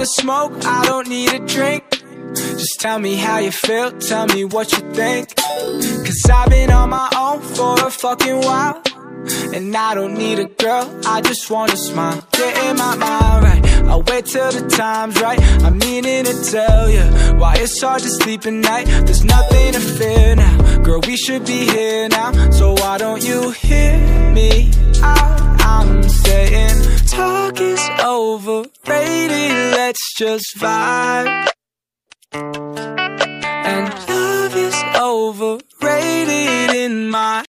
wanna smoke, I don't need a drink. Just tell me how you feel, tell me what you think. Cause I've been on my own for a fucking while, and I don't need a girl, I just wanna smile. Getting my mind right, I'll wait till the time's right. I'm meaning to tell you why it's hard to sleep at night. There's nothing to fear now, girl, we should be here now. So why don't you hear me out? I'm saying talk is overrated, let's just vibe. And love is overrated in my